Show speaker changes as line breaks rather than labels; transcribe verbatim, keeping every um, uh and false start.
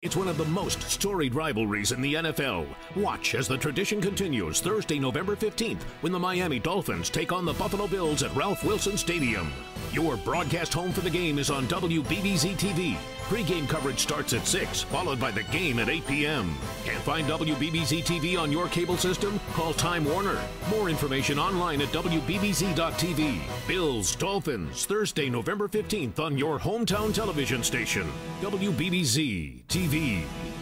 It's one of the most storied rivalries in the N F L. Watch as the tradition continues Thursday, November fifteenth, when the Miami Dolphins take on the Buffalo Bills at Ralph Wilson Stadium. Your broadcast home for the game is on W B B Z T V. Pre-game coverage starts at six, followed by the game at eight p m Can't find W B B Z T V on your cable system? Call Time Warner. More information online at W B B Z dot T V. Bills Dolphins, Thursday, November fifteenth on your hometown television station, W B B Z T V.